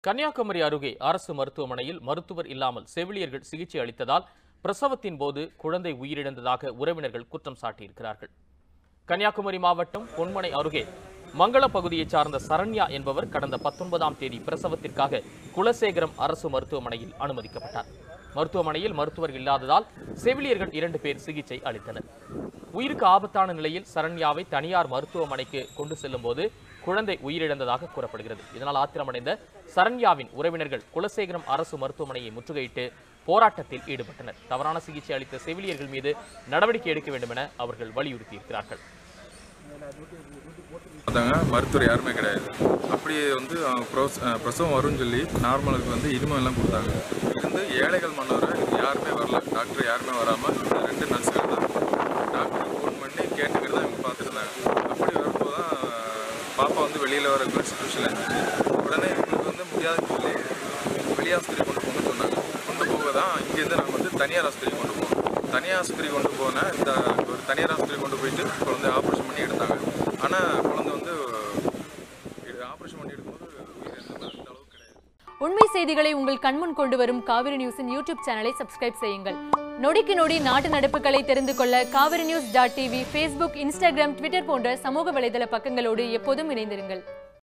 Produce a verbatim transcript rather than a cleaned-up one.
கன்னியாகுமரி அருகே அரசு மருத்துவமனையில் மருத்துவர் இல்லாமல் செவிலியர்கள் சிகிச்சை அளித்ததால் பிரசவத்தின் போது குழந்தை உயிரிழந்ததாக உறவினர்கள் குற்றம் சாட்டியிருக்கிறார்கள். கன்னியாகுமரி மாவட்டம் பொன்மனை அருகே மங்கள பகுதியைச் சார்ந்த சரண்யா என்பவர் கடந்த பத்தொன்பதாம் தேதி பிரசவத்திற்காக குலசேகரம் அரசு மருத்துவமனையில் அனுமதிக்கப்பட்டார். மருத்துவமனையில் மருத்துவர் இல்லாததால் செவிலியர்கள் இரண்டு பேர் சிகிச்சை அளித்தனர். உயிருக்கு ஆபத்தான நிலையில் சரண்யாவை தனியார் மருத்துவமனைக்கு கொண்டு செல்லும் போது குழந்தை உயிரிழந்ததாக கூறப்படுகிறது. இதனால் ஆத்திரமடைந்த சரண்யாவின் உறவினர்கள் குலசேகரம் அரசு மருத்துவமனையை முற்றுகையிட்டு போராட்டத்தில் ஈடுபட்டனர். தவறான சிகிச்சை அளித்த செவிலியர்கள் மீது நடவடிக்கை எடுக்க வேண்டும் என அவர்கள் வலியுறுத்தியிருக்கிறார்கள். மருத்துவர் யாருமே கிடையாது. அப்படி வந்து பிரசவம் வரும்னு சொல்லி நார்மலுக்கு வந்து இனிமே எல்லாம் கொடுத்தாங்க. இருந்து ஏழைகள் மன்னரை யாருமே வரல, டாக்டர் யாருமே வராமல் ரெண்டு நர்ஸுகள் தான் டாக்டருக்கு ஃபோன் பண்ணி கேட்டுக்கிட்டு தான் இவங்க பார்த்துருந்தாங்க. அப்படி வரும்போது தான் பாப்பா வந்து வெளியில் வர சிச்சுவேஷனில் இருந்துச்சு. உடனே இவங்களுக்கு வந்து முடியாதுன்னு சொல்லி வெளியாஸ்பத்திரி கொண்டு போகணும்னு சொன்னாங்க. கொண்டு போக தான் இங்கேருந்து நாங்கள் வந்து தனியார் ஆஸ்பத்திரி கொண்டு போவோம். தனியார் ஆஸ்பத்திரி கொண்டு போனால் இந்த ஒரு தனியார் ஆஸ்பத்திரி கொண்டு போயிட்டு குழந்தை ஆப்ரேஷன் பண்ணி எடுத்தாங்க. ஆனால் குழந்தை வந்து ஆப்ரேஷன் பண்ணி எடுக்கும்போது அந்த அளவுக்கு கிடையாது. உண்மை செய்திகளை உங்கள் கண்முன் கொண்டு வரும் காவிரி நியூஸின் யூடியூப் சேனலை சப்ஸ்கிரைப் செய்யுங்கள். நொடிக்கு நொடி நாட்டு நடப்புகளை தெரிந்து கொள்ள Kaveri news dot TV, Facebook, Instagram, Twitter போன்ற சமூக வலைதள பக்கங்களோடு எப்போதும் இணைந்திருங்கள்.